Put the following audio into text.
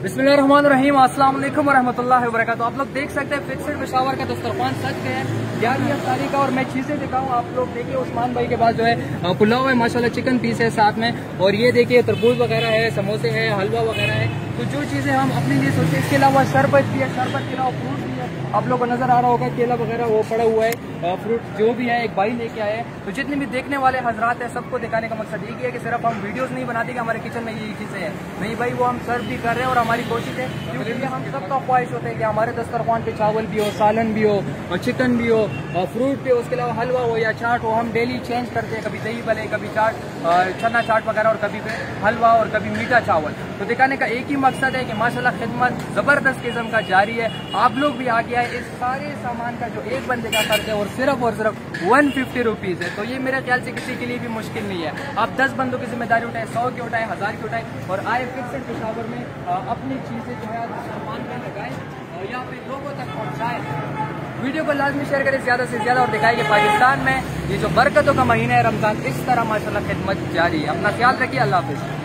बिस्मिल्लाहिर्रहमानिर्रहीम, अस्सलाम वालेकुम वरहमतुल्लाहि वबरकातुहू। आप लोग देख सकते हैं फिक्सड पेशावर का दस्तरखान सच पे है 11 तारीख का। और मैं चीजें दिखाऊं आप लोग, देखिए उस्मान भाई के पास जो है पुलाव है माशाल्लाह, चिकन पीस है साथ में, और ये देखिए तरबूज वगैरह है, समोसे है, हलवा वगैरह है। तो जो चीजें हम अपने लिए सोचते हैं, इसके अलावा शरबत भी है, शरबत के अलावा फ्रूट भी है। आप लोगों को नजर आ रहा होगा केला वगैरह वो पड़ा हुआ है, फ्रूट जो भी है एक भाई लेके आए हैं। तो जितने भी देखने वाले हजरात है सबको दिखाने का मकसद यही है कि सिर्फ हम वीडियोस नहीं बनाते कि हमारे किचन में ये चीजें हैं, नहीं भाई, वो हम सर्व भी कर रहे हैं। और हमारी कोशिश है, क्योंकि हम सबका ख्वाहिश होता है कि हमारे दस्तरखान पे चावल भी हो, सालन भी हो, और चिकन भी हो, और फ्रूट भी हो, उसके अलावा हलवा हो या चाट हो। हम डेली चेंज करते हैं, कभी दही भले, कभी चाट, चना चाट वगैरह, और कभी हलवा, और कभी मीठा चावल। तो दिखाने का एक ही मकसद है कि माशाल्लाह खिदमत जबरदस्त किस्म का जारी है। आप लोग भी आगे आए। इस सारे सामान का जो एक बंदे का खर्च है और सिर्फ 150 रुपीज है। तो ये मेरे ख्याल से किसी के लिए भी मुश्किल नहीं है। आप 10 बंदों की जिम्मेदारी उठाए, 100 की उठाए, 1000 की उठाए, और आए फिक्सड पेशावर में अपनी चीजें जो है सामान में लगाए और यहाँ पे लोगों तक पहुँचाए। वीडियो को लाजमी शेयर करें ज्यादा से ज्यादा, और दिखाएं कि पाकिस्तान में ये जो बरकतों का महीना है रमजान, इस तरह माशाल्लाह खिदमत जारी है। अपना ख्याल रखिए, अल्लाह हाफिज।